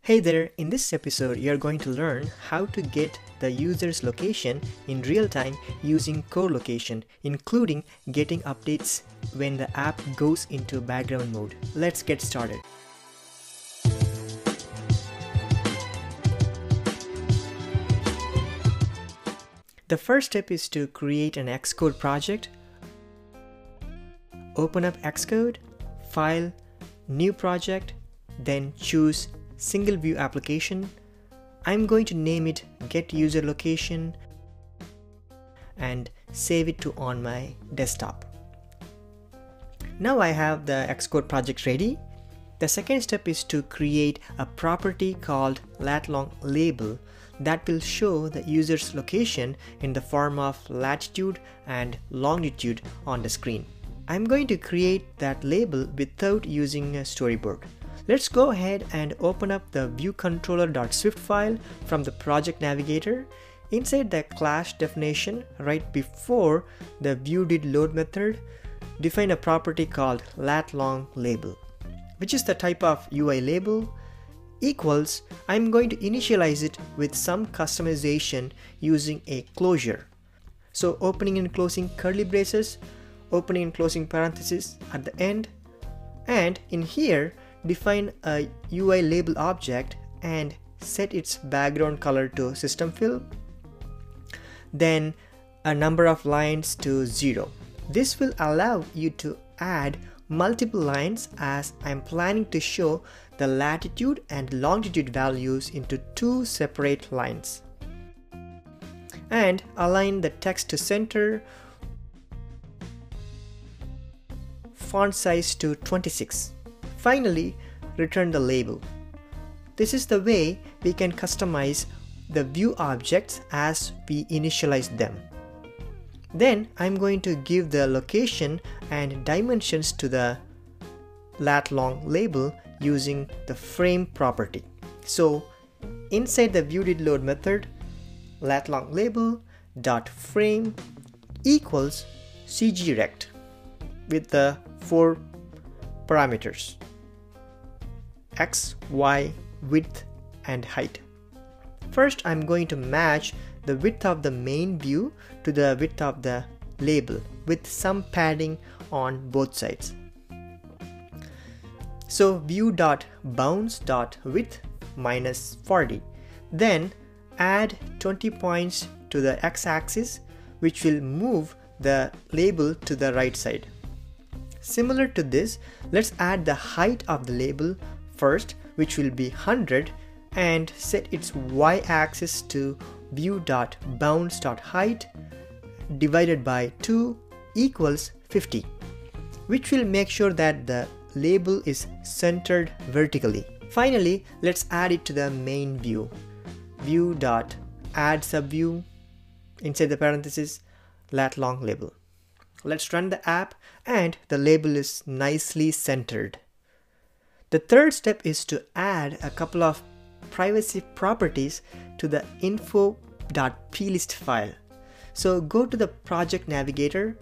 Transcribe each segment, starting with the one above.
Hey there, in this episode you're going to learn how to get the user's location in real time using CoreLocation, including getting updates when the app goes into background mode. Let's get started. The first step is to create an Xcode project. Open up Xcode, File, New Project, then choose Single View Application. I'm going to name it Get User Location and save it to on my desktop. Now I have the Xcode project ready. The second step is to create a property called latLngLabel that will show the user's location in the form of latitude and longitude on the screen. I'm going to create that label without using a storyboard. Let's go ahead and open up the viewController.swift file from the project navigator. Inside the class definition, right before the viewDidLoad method, define a property called latLngLabel, which is the type of UI label, equals, I'm going to initialize it with some customization using a closure. So opening and closing curly braces, opening and closing parentheses at the end, and in here, define a UI label object and set its background color to system fill, then a number of lines to 0. This will allow you to add multiple lines as I'm planning to show the latitude and longitude values into 2 separate lines. And align the text to center, font size to 26. Finally, return the label. This is the way we can customize the view objects as we initialize them. Then I'm going to give the location and dimensions to the latLngLabel using the frame property. So inside the viewDidLoad method, latLngLabel.frame equals cgrect with the 4 parameters: X, Y, width, and height. First, I'm going to match the width of the main view to the width of the label with some padding on both sides. So view.bounds.width minus 40. Then add 20 points to the x-axis, which will move the label to the right side. Similar to this, let's add the height of the label first, which will be 100, and set its y-axis to view.bounds.height divided by 2 equals 50, which will make sure that the label is centered vertically. Finally, let's add it to the main view. View.addSubview, inside the parenthesis, latLngLabel. Let's run the app and the label is nicely centered. The third step is to add a couple of privacy properties to the Info.plist file. So go to the project navigator,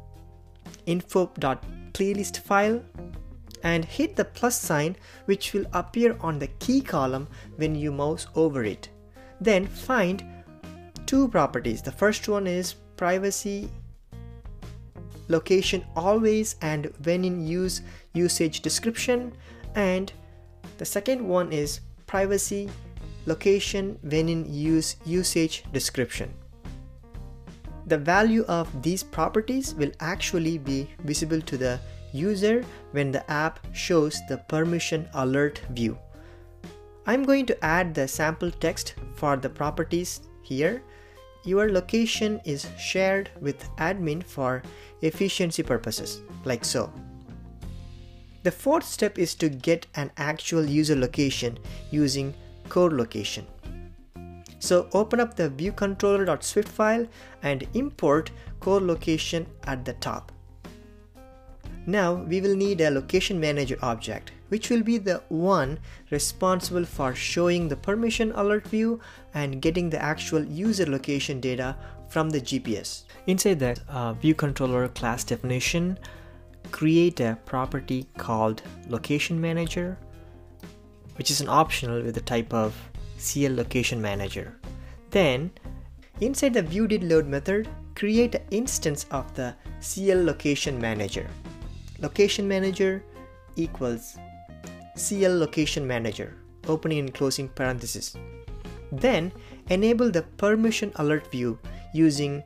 Info.plist file, and hit the plus sign, which will appear on the key column when you mouse over it. Then find 2 properties. The first one is privacy location always and when in use usage description, and the second one is privacy location when in use usage description. The value of these properties will actually be visible to the user when the app shows the permission alert view. I'm going to add the sample text for the properties here. Your location is shared with admin for efficiency purposes, like so. The fourth step is to get an actual user location using CoreLocation. So open up the viewController.swift file and import CoreLocation at the top. Now we will need a location manager object, which will be the one responsible for showing the permission alert view and getting the actual user location data from the GPS. Inside the viewController class definition, create a property called Location Manager which is an optional with the type of CLLocationManager. Then inside the viewDidLoad method, create an instance of the CLLocationManager. Location manager equals CLLocationManager, opening and closing parentheses. Then enable the permission alert view using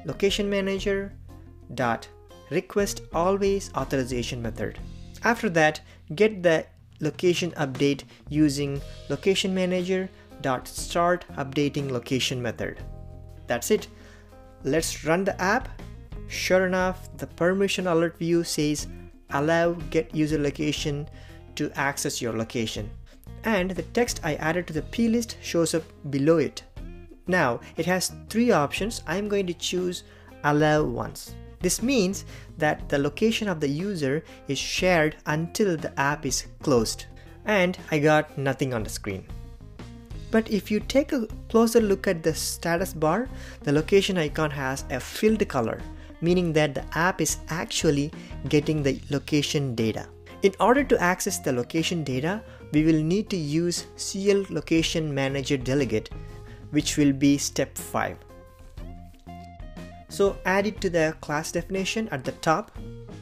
LocationManager.requestAlwaysAuthorization method. After that, get the location update using LocationManager.startUpdatingLocation method. That's it. Let's run the app. Sure enough, the permission alert view says allow get user location to access your location. And the text I added to the plist shows up below it. Now it has three options. I'm going to choose allow once. This means that the location of the user is shared until the app is closed. And I got nothing on the screen. But if you take a closer look at the status bar, the location icon has a filled color, meaning that the app is actually getting the location data. In order to access the location data, we will need to use CLLocationManagerDelegate, which will be step 5. So add it to the class definition at the top.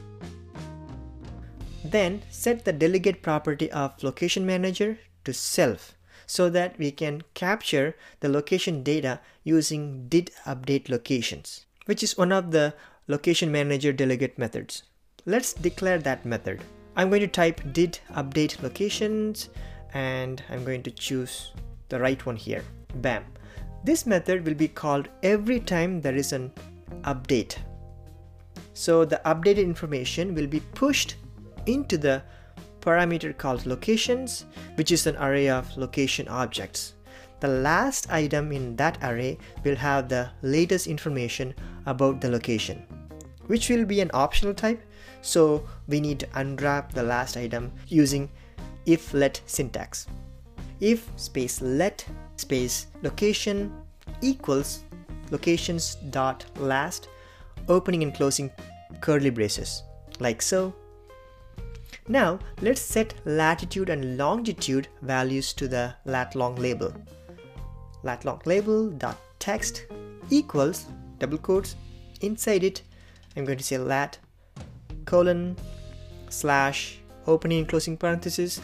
Then set the delegate property of location manager to self so that we can capture the location data using didUpdateLocations, which is one of the LocationManagerDelegate methods. Let's declare that method. I'm going to type didUpdateLocations and I'm going to choose the right one here. Bam. This method will be called every time there is an update. So the updated information will be pushed into the parameter called locations, which is an array of location objects. The last item in that array will have the latest information about the location, which will be an optional type. So we need to unwrap the last item using if let syntax. If space let space location equals locations dot last, opening and closing curly braces, like so. Now let's set latitude and longitude values to the latLngLabel. latLngLabel.text equals double quotes. Inside it, I'm going to say lat colon slash opening and closing parentheses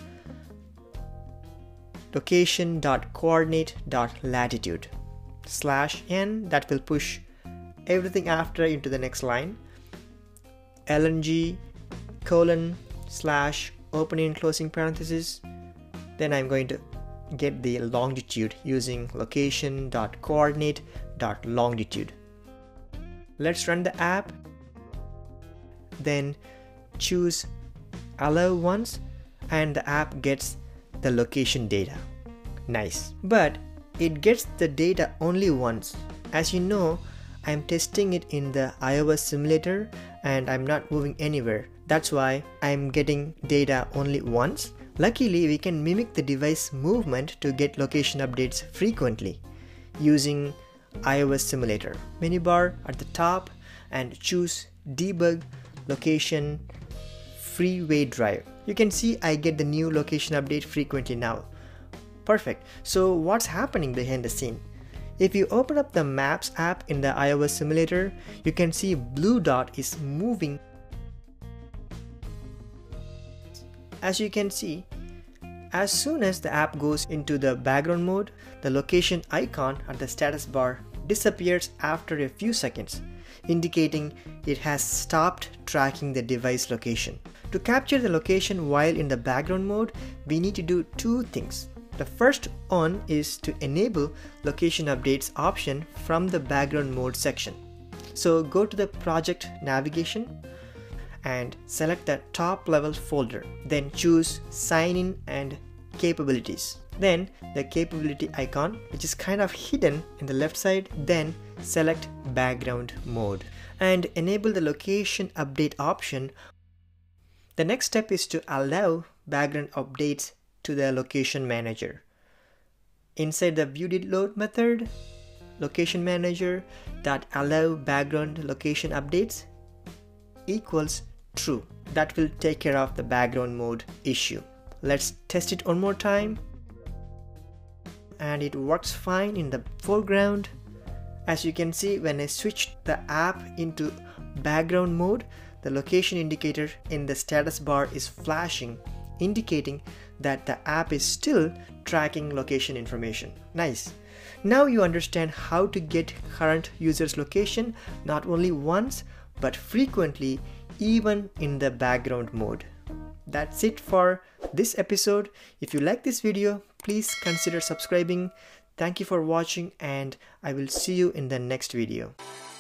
location.coordinate.latitude slash n, that will push everything after into the next line. lng colon slash opening and closing parentheses. Then I'm going to get the longitude using location.coordinate.longitude. Let's run the app. Then choose allow once and the app gets the location data. Nice. But it gets the data only once. As you know, I'm testing it in the iOS simulator and I'm not moving anywhere. That's why I'm getting data only once. Luckily, we can mimic the device movement to get location updates frequently using iOS simulator. Menu bar at the top and choose debug location freeway drive. You can see I get the new location update frequently now. Perfect. So what's happening behind the scene? If you open up the Maps app in the iOS simulator, you can see blue dot is moving. As you can see, as soon as the app goes into the background mode, the location icon at the status bar disappears after a few seconds, indicating it has stopped tracking the device location. To capture the location while in the background mode, we need to do two things. The first one is to enable location updates option from the background mode section. So go to the project navigation and select the top level folder. Then choose sign in and capabilities. Then the capability icon, which is kind of hidden in the left side, then select background mode and enable the location update option. The next step is to allow background updates to the location manager. Inside the viewDidLoad method, LocationManager.allow background location updates equals true. That will take care of the background mode issue. Let's test it one more time. And it works fine in the foreground. As you can see, when I switch the app into background mode, the location indicator in the status bar is flashing, indicating that the app is still tracking location information. Nice. Now you understand how to get current user's location not only once but frequently, even in the background mode. That's it for this episode. If you like this video, please consider subscribing. Thank you for watching, and I will see you in the next video.